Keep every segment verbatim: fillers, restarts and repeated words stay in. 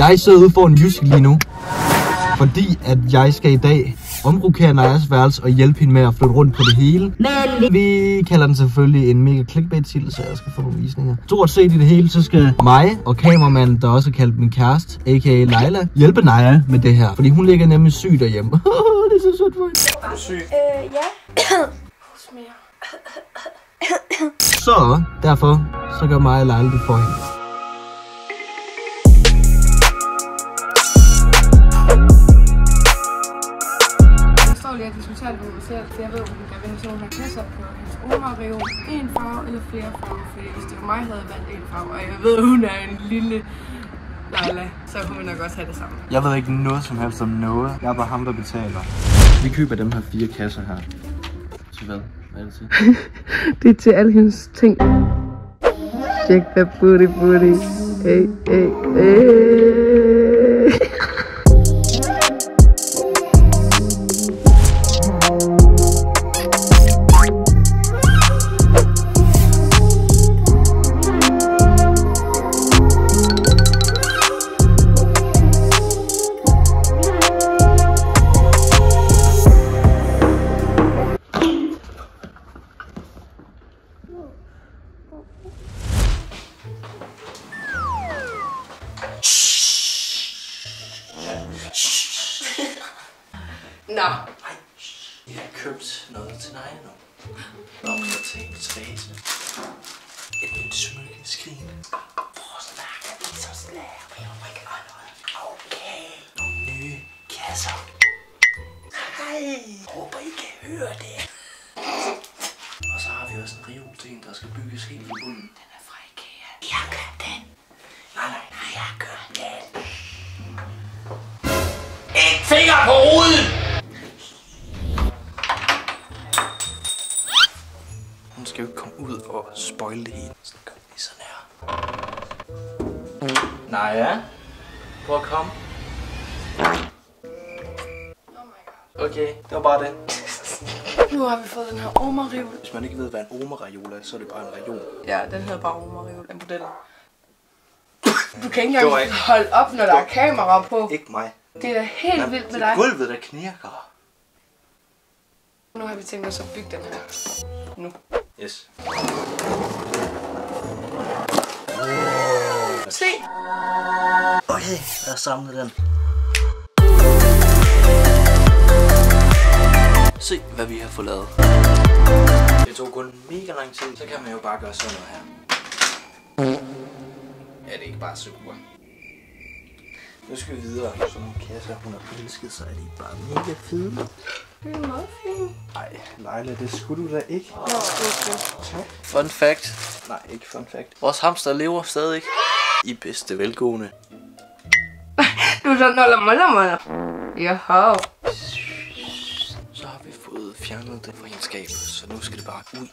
Jeg sidder ude foran Jysk lige nu, fordi at jeg skal i dag omrokere Najas værelse og hjælpe hende med at flytte rundt på det hele. Men vi kalder den selvfølgelig en mega clickbait-titel, så jeg skal få nogle visninger. Stort set i det hele, så skal mig og kameramanden, der også er kaldt min kæreste, a k a. Leila, hjælpe Naja med det her. Fordi hun ligger nemlig syg derhjemme. Det er så sødt for hende. Er du syg? Øh, ja. Så derfor, så gør mig og Leila det for hende. Jeg diskuterer det med mig selv, for jeg ved, at hun kan vinde sådan nogle kasser på hendes Oma-reol. En farve eller flere farver, fordi hvis det var mig, havde jeg valgt en farve, og jeg ved, at hun er en lille Leila, så kunne vi nok også have det samme. Jeg ved ikke noget som helst om noget. Jeg er bare ham, der betaler. Vi køber dem her fire kasser her. Til hvad? Hvad er det til? Det er til alle hendes ting. Check that booty booty. Hey, hey, hey. Nå. Nej, jeg har købt noget til dig nu. Blomster til Therese. Et nyt smykkeskrin. Prøv at snakke, det er så slært. Oh my god. Okay. Nogle nye kasser. Hej. Håber I kan høre det. Og så har vi også en reol til en, der skal bygges helt i bunden. Den er fra IKEA. Jeg gør den. Nej, nej, nej, jeg gør den. Et finger på hovedet! Hun skal jo ikke komme ud og spoile det hele. Så gør vi sådan her. Naja, prøv at komme. Okay, det var bare det. Nu har vi fået den her Oma-reol. Hvis man ikke ved, hvad en Oma-reol er, så er det bare en reol. Ja, den hedder bare Oma-reol af modellen. Du kan ikke engang ikke holde op, når der er kamera på. Ikke mig. Det er da helt Jamen, vildt med dig. Det er gulvet, der knirker. Nu har vi tænkt os at bygge den her. Nu. Yes. Se! Okay, lad os samle den. Se, hvad vi har fået lavet. Det tog kun mega lang tid, så kan man jo bare gøre sådan noget her. Ja, det er ikke bare super. Nu skal vi videre. Sådan nogle kasser, hun har elsket, så er de bare mega fede. Det er meget fint. Ej, Leila, det skulle du da ikke. Nå, okay. Tak. Fun fact. Nej, ikke fun fact. Vores hamster lever stadig i bedste velgående. Du er sådan noget måler. Jaha. Så har vi fået fjernet det fra hendes skab, så nu skal det bare ud.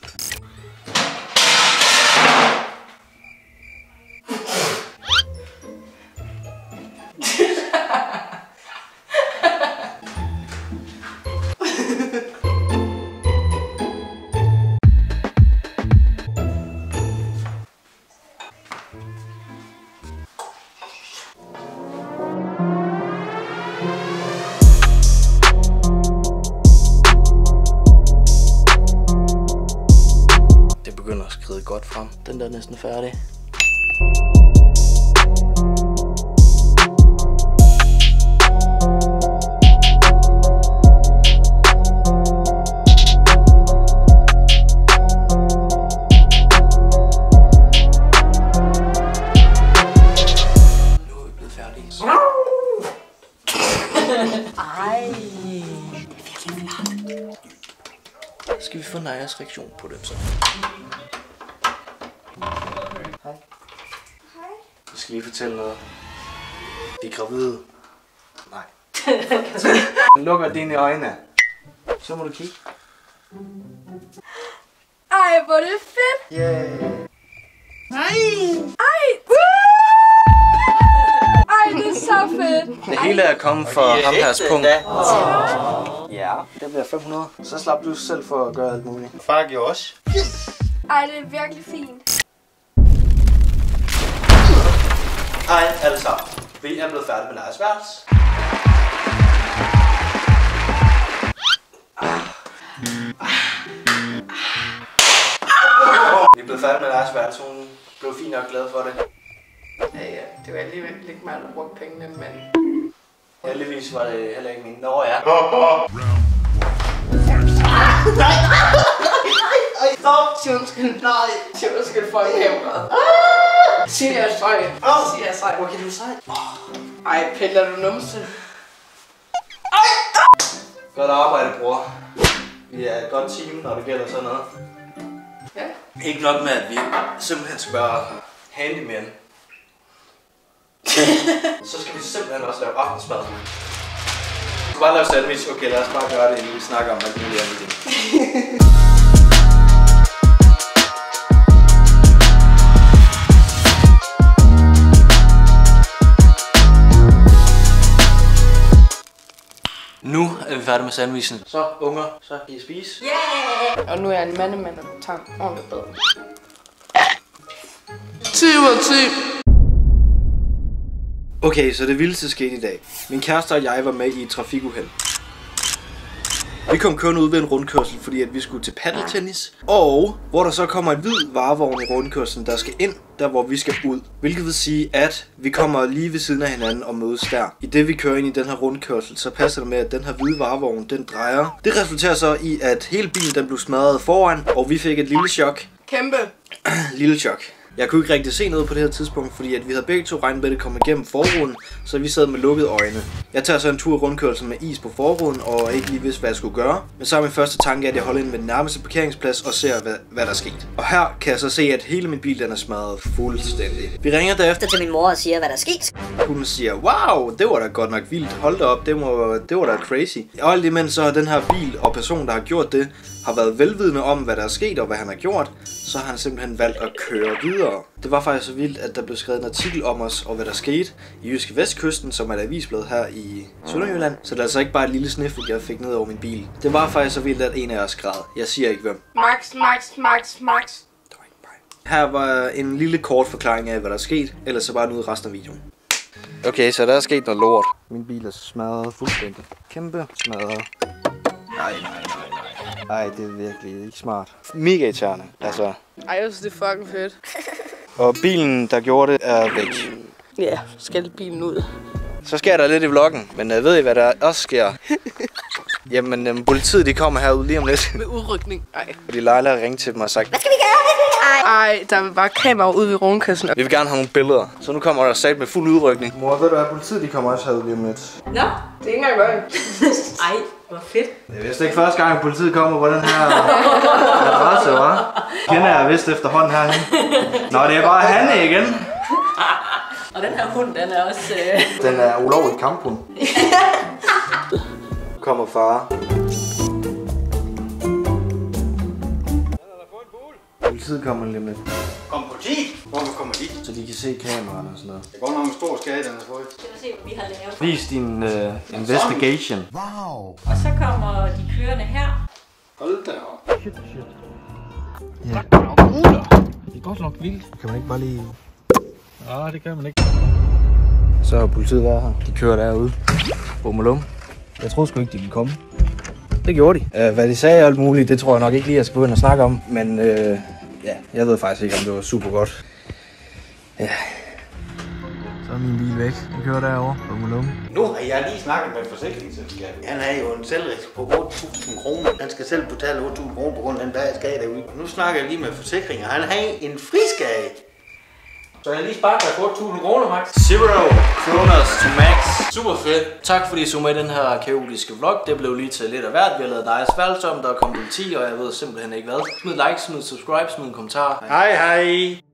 Det begynder at skride godt frem. Den der er næsten færdig. Ej. Skal vi få Najas reaktion på det så? Hej. Hej. Jeg skal lige fortælle noget. Vi er gravide. Nej. Lukker dine øjne. Så må du kigge. Ej, hvor er det fedt. Yeah. Nej. Ej. Ej, det er så fedt. Det hele er kommet fra ham her punkt. Ja, det bliver fem hundrede. Så slap du selv for at gøre alt muligt. Far gjorde også. Yes. Ej, det er virkelig fint. Hej alle sammen. Vi er blevet færdige med Lars værelse. Vi er blevet færdige med Lars værelse. Hun blev fint og glad for det. Ja, ja. Det var alligevel ikke meget at bruge pengene, men... Heldigvis var det heller ikke min. Nå ja. Stop! Sig undskyld. Nej. Sig undskyld for kameraet. Sig jeg er sej. Sig jeg er sej. Hvor kan du sej? Ej, piller du numse? Godt arbejde, bror. Vi er et godt team, når det gælder sådan noget. Ja. Ikke nok med, at vi simpelthen spørger handyman. Så skal vi simpelthen også lave aftensmad. Vi skal bare lave sandwich. Okay, lad os bare gøre det, inden vi snakker om alt muligt andet ting. Nu er vi færdige med sandwichen. Så unger, så kan I spise. Yeah! Og nu er jeg en mandemand, der tager en ordentligt bedre. ti ud af ti. Okay, så det vildeste skete i dag. Min kæreste og jeg var med i et trafikuheld. Vi kom kun ud ved en rundkørsel, fordi at vi skulle til paddeltennis. Og hvor der så kommer en hvid varevogn i rundkørslen, der skal ind, der hvor vi skal ud. Hvilket vil sige, at vi kommer lige ved siden af hinanden og mødes der. I det vi kører ind i den her rundkørsel, så passer det med, at den her hvide varevogn, den drejer. Det resulterer så i, at hele bilen den blev smadret foran, og vi fik et lille chok. Kæmpe. Lille chok. Jeg kunne ikke rigtig se noget på det her tidspunkt, fordi at vi havde begge to regnet med, at det kom igennem forruden, så vi sad med lukkede øjne. Jeg tager så en tur i rundkørslen med is på forruden, og ikke lige vidste, hvad jeg skulle gøre. Men så er min første tanke, at jeg holder ind med den nærmeste parkeringsplads og ser, hvad, hvad der er sket. Og her kan jeg så se, at hele min bil den er smadret fuldstændig. Vi ringer derefter til min mor og siger, hvad der er sket. Hun siger, wow, det var da godt nok vildt. Hold da op, det, må, det var da crazy. Og alt imens så har den her bil og person, der har gjort det, har været velvidende om, hvad der er sket og hvad han har gjort, så har han simpelthen valgt at køre videre. Det var faktisk så vildt, at der blev skrevet en artikel om os og hvad der skete i Jyske Vestkysten, som er et avisblad her i Sønderjylland. Så det er altså ikke bare et lille snifle, jeg fik ned over min bil. Det var faktisk så vildt, at en af os græd. Jeg siger ikke hvem. Max, Max, Max, Max. Her var en lille kort forklaring af, hvad der er sket, ellers så bare nu resten af videoen. Okay, så der er sket noget lort. Min bil er smadret fuldstændig. Kæmpe smadret. Nej, nej, nej, nej. Ej, det er virkelig ikke smart. Mega irriterende, altså. Ej, jeg synes, det er fucking fedt. Og bilen, der gjorde det, er væk. Ja, skal bilen ud. Så sker der lidt i vloggen, men uh, ved I, hvad der også sker? Jamen, um, politiet de kommer herud lige om lidt. Med udrykning. Ej. Fordi Leila har ringet til dem og sagt, Hvad skal vi gøre? Ej, der er bare kamera ude ved rundkørslen. vi vil gerne have nogle billeder. Så nu kommer der sat med fuld udrykning. Mor, ved du hvad, politiet de kommer også herud lige om lidt. Nå, det er ikke engang løgn. Ej, hvor fedt. Det er vist ikke første gang, at politiet kommer på den her adresse, hva'? Kender jeg vist efterhånden herhen. Nå, det er bare Hanne igen. Og den her hund, den er også... Øh... Den er ulovlig kamphund. Nu kommer far. Politiet kommer lige om lidt. Kom politiet? Hvorfor kommer de? Så de kan se kameraerne og sådan noget. Det går nok med stor skade, den har fået. Skal vi se, hvad vi har lavet. Vis din uh, investigation. Og så kommer de kørende her. Hold da op. Ja. Det er godt nok vildt. Kan man ikke bare lige... Nej, det kan man ikke. Så har politiet været her. De kører derude. Bummelum. Jeg troede sgu ikke, de ville komme. Det gjorde de. Uh, hvad de sagde alt muligt, det tror jeg nok ikke lige, jeg skal begynde at snakke om. Men uh, ja, jeg ved faktisk ikke, om det var super godt. Ja. Så er min bil væk. Den kører derovre. Bummelum. Nu har jeg lige snakket med forsikringsselskabet. Han har jo en selvrisk på otte tusind kroner. Han skal selv betale otte tusind kroner på grund af den der skade derude. Nu snakker jeg lige med forsikringer. Han har en friskade. Så jeg lige sparket dig på otte tusind kroner, Max. Zero kroners to max. Super fedt. Tak fordi I så med i den her kaotiske vlog. Det blev lige til lidt af hvert. Vi har lavet dig sværelsom, der kom politi, og jeg ved simpelthen ikke hvad. Smid like, smid subscribe, smid en kommentar. Hej hej.